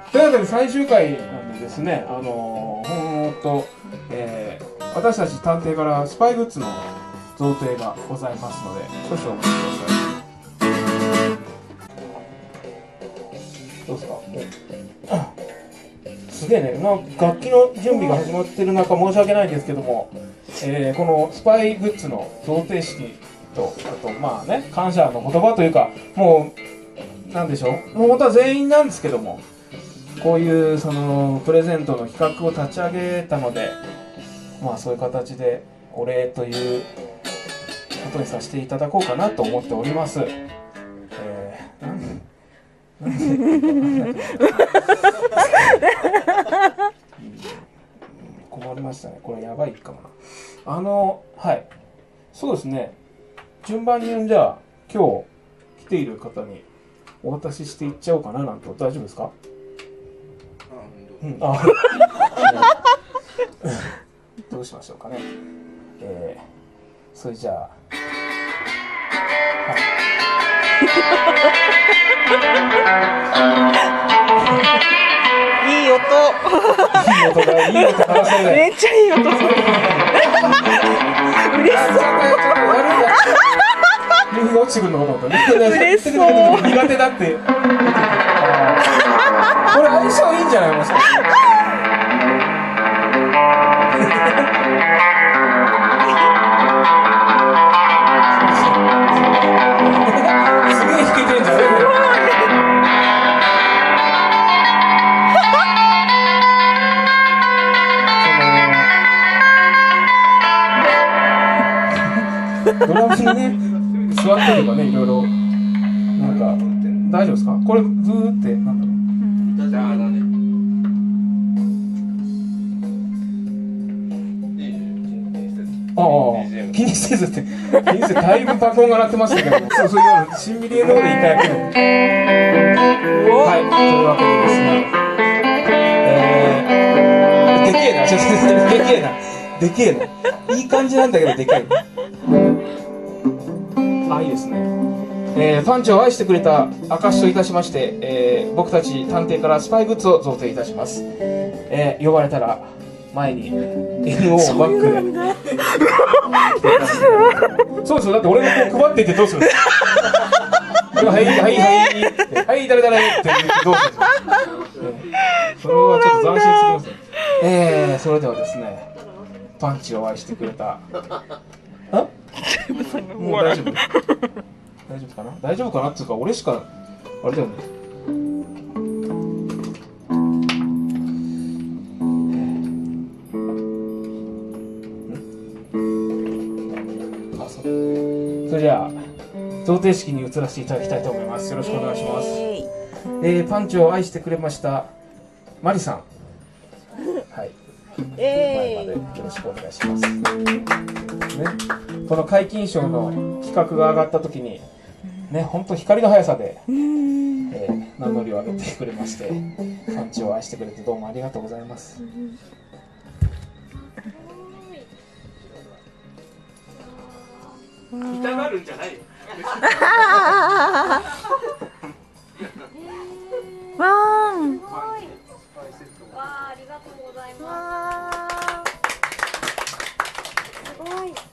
というわけで最終回なんでですね、私たち探偵からスパイグッズの贈呈がございますので、少々お待ちください。どうですか？すげえね、楽器の準備が始まってる中、申し訳ないんですけども、このスパイグッズの贈呈式と、あとまあね、感謝の言葉というか、もう、なんでしょう、もう本当は全員なんですけども、こういうそのプレゼントの企画を立ち上げたので、まあそういう形でお礼ということにさせていただこうかなと思っております。困りましたね。これやばいかもな。はい。そうですね。順番にじゃあ今日来ている方にお渡ししていっちゃおうかななんて。大丈夫ですか？どうしましょうかね。それじゃあ。 いい音。 いい音鳴らされない。 めっちゃいい音。嬉しそう。落ちてくるのかと思った。 嬉しそう。 苦手だって。これ相性いいんじゃないもしかして。すげえ弾けてんじゃん。ドラムにね、座ってればね、いろいろ、なんか、大丈夫ですか？これ、ブーって、なんだろう。じゃあだね。気にせずって、だいぶ爆音が鳴ってましたけど、そういうシンビリエの方で一回やってる。はい、というわけでですね、でけえな、でけえな、いい感じなんだけど、でかい。いいですね。パンチを愛してくれた証といたしまして、僕たち探偵からスパイグッズを贈呈いたします。呼ばれたら前に NO をバックで。そうですよ。だって俺がこう配っていってどうするんですか？はいはい誰って言ってどうするんですか？それはちょっと斬新すぎますね。それではですね、パンチを愛してくれた。もう大丈夫？大丈夫かな？大丈夫かなっていうか、俺しかあれだよね。それじゃあ贈呈式に移らせていただきたいと思います。よろしくお願いします。パンチを愛してくれましたマリさん。はい。前までよろしくお願いします。ね、この皆勤賞の企画が上がった時にね、本当光の速さで、名乗りを上げてくれまして、パンチを愛してくれてどうもありがとうございます。痛がるんじゃないよ。 わーん。 ありがとうございます。すごい。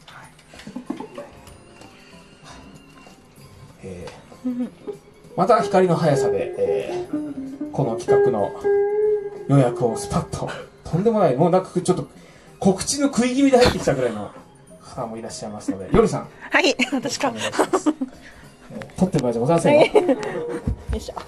また光の速さで、この企画の予約をスパッと、とんでもない、もうなんかちょっと告知の食い気味で入ってきたぐらいの方もいらっしゃいますので、よりさん、 はい、私か。 撮ってる場合じゃございませんよ。よいしょ。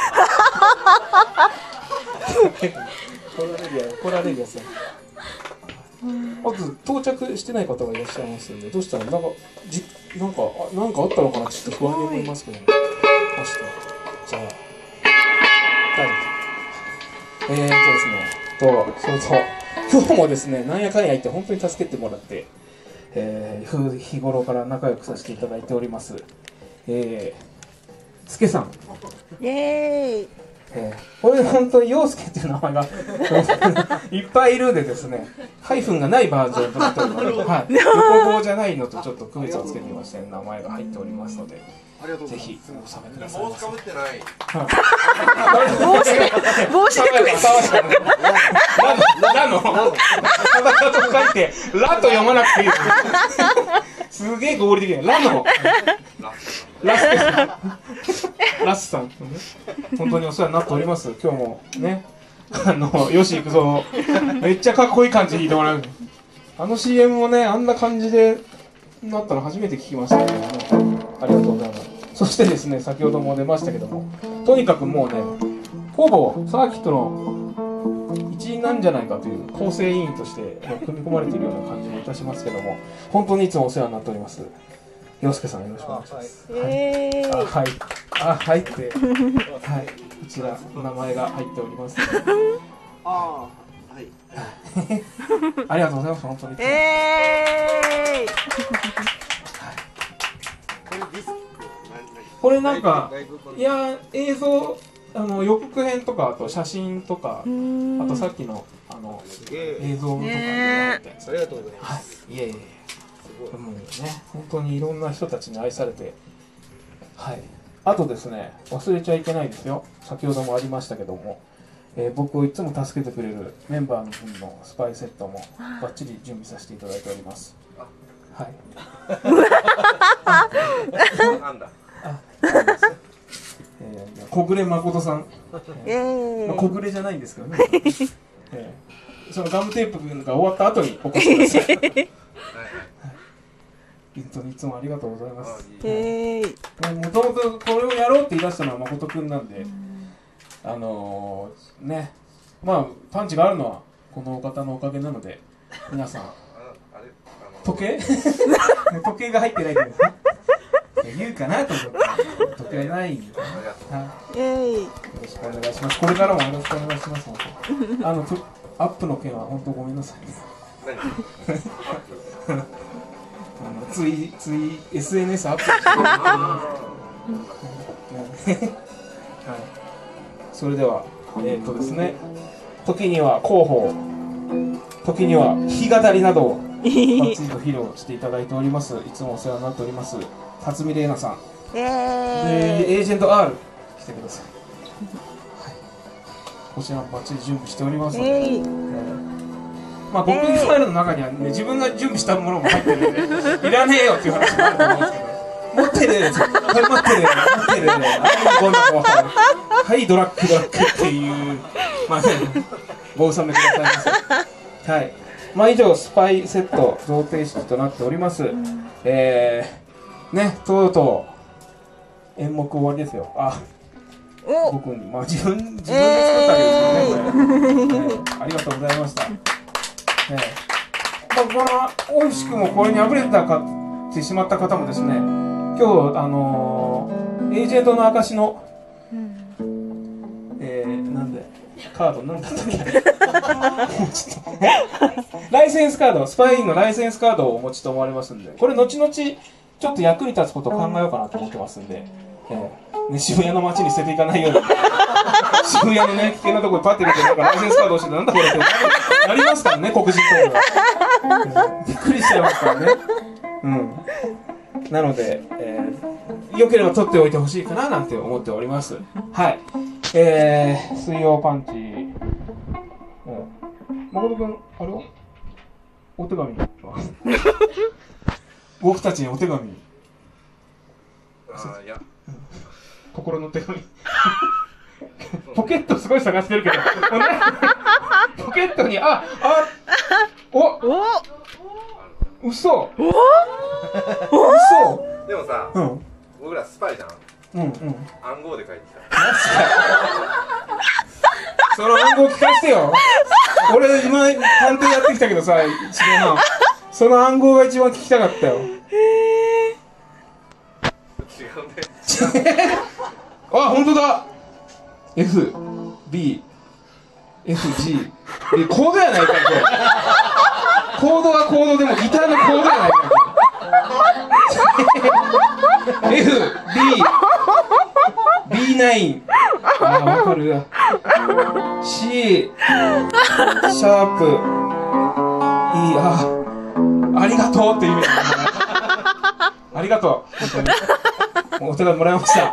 怒られるやつだ。あと到着してない方がいらっしゃいますので、どうしたらなんかあったのかなちょっと不安に思いますけど、じゃあですね、今日もですね、なんやかんや言って本当に助けてもらって、日頃から仲良くさせていただいております。スケさん。 イエーイ。 これ本当に陽介っていう名前がいっぱいいるでですね、ハイフンがないバージョンとなっております。はい、横棒じゃないのとちょっと区別をつけてみまして、名前が入っておりますので、ぜひお納めください。 帽子かぶってない。 帽子で区別ラの裸と書いてラと読まなくていいです。すげえ合理的なラのラスさん、本当にお世話になっております。今日もね、よし行くぞ、めっちゃかっこいい感じで弾いてもらう。CM もね、あんな感じでなったの初めて聞きましたけどね、ありがとうございます。そしてですね、先ほども出ましたけども、とにかくもうね、ほぼサーキットの一員なんじゃないかという構成委員として組み込まれているような感じもいたしますけども、本当にいつもお世話になっております。陽介さん、よろしくお願いします。はいって、はい、こちらお名前が入っております。ありがとうございます、本当に。これなんか、いや、映像、予告編とか、あと写真とか、あとさっきの映像とかありがとうございます。 いえいえ、もうね、本当にいろんな人たちに愛されて、はい。あとですね、忘れちゃいけないですよ。先ほどもありましたけども、僕をいつも助けてくれるメンバーの分のスパイセットもバッチリ準備させていただいております。はい。 なんだ。 小暮誠さん、小暮じゃないんですけどね、そのガムテープが終わった後にお越しください。本当にいつもありがとうございます。もともとこれをやろうって言い出したのは誠くんなんで、ね、まあパンチがあるのはこのお方のおかげなので、皆さん時計時計が入ってないけど言うかなと思って時計ないんで、よろしくお願いします。これからもよろしくお願いします。アップの件は本当ごめんなさい。つい SNS アップしてそれではですね、時には広報、時には弾き語りなどをバッチリと披露していただいております。いつもお世話になっております辰巳玲奈さん、エージェント R 来てください。こちらもバッチリ準備しておりますので、まあ僕のスタイルの中にはね、自分が準備したものも入ってるんでいらねえよっていう話もあると思うんですけど、持ってる、持ってる、はい、ドラッグっていう、まあね、ご納めくださいませ。はい、まあ以上、スパイセット贈呈式となっております。ね、とうとう演目終わりですよ。僕に、まあ自分で作ったわけですよね、これ。ありがとうございました。この惜しくもこれに敗れてしまった方もですね、今日エージェントの証の、なんでカードなんだったっけライセンスカード、スパイのライセンスカードをお持ちと思われますんで、これ後々ちょっと役に立つことを考えようかなと思ってますんで、ね、渋谷の街に捨てていかないように渋谷のね、危険なところにパッて見て、なんかライセンスカードをしてなんだこれってなりますからね、黒人とかが、びっくりしちゃいますからね。なので、よければ取っておいてほしいかななんて思っております。はい。水曜パンチ。誠くん、あれはお手紙僕たちにお手紙。 いや。 心の手紙。ポケットすごい探してるけど。ポケットに、嘘。嘘。 でもさ、僕らスパイじゃん。暗号で書いてきた。 その暗号聞かせてよ。俺今探偵やってきたけどさ、その暗号が一番聞きたかったよ。 違うね。 本当だ。F B F G コードやないかこれ。コードはコードでもギターのコードやないか。F B B9。あ、わかる。C、シャープ、E、ありがとうっていう意味。ありがとう。本当にお手紙もらいました。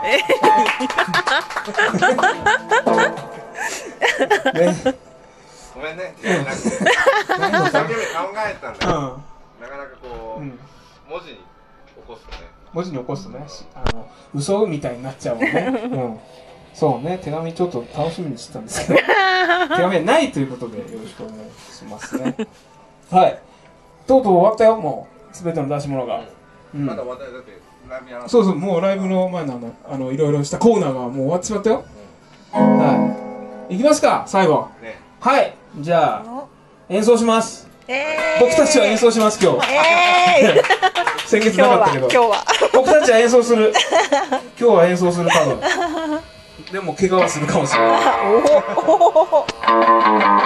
ね。 ごめんね。一生懸命考えたんだけど、なかなかこう、文字に起こすとね。 文字に起こすとね、嘘みたいになっちゃうもんね。そうね、手紙ちょっと楽しみにしてたんですけど、手紙はないということでよろしくお願いしますね。はい。とうとう終わったよ、もう。すべての出し物が。 まだ終わったよ、だってライブやらない。 そうそう、もうライブの前のいろいろしたコーナーがもう終わってしまったよ。はい。いきますか、最後。はい。じゃあ、演奏します。僕たちは演奏します、今日。先月なかったけど。 今日は。 僕たちは演奏する。今日は演奏する、多分。でも、怪我はするかもしれない。